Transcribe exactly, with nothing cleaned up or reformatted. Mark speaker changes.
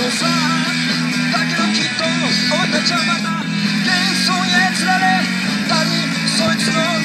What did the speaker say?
Speaker 1: のさ。だけどきっと俺たちはまた幻想に操られたり、そいつの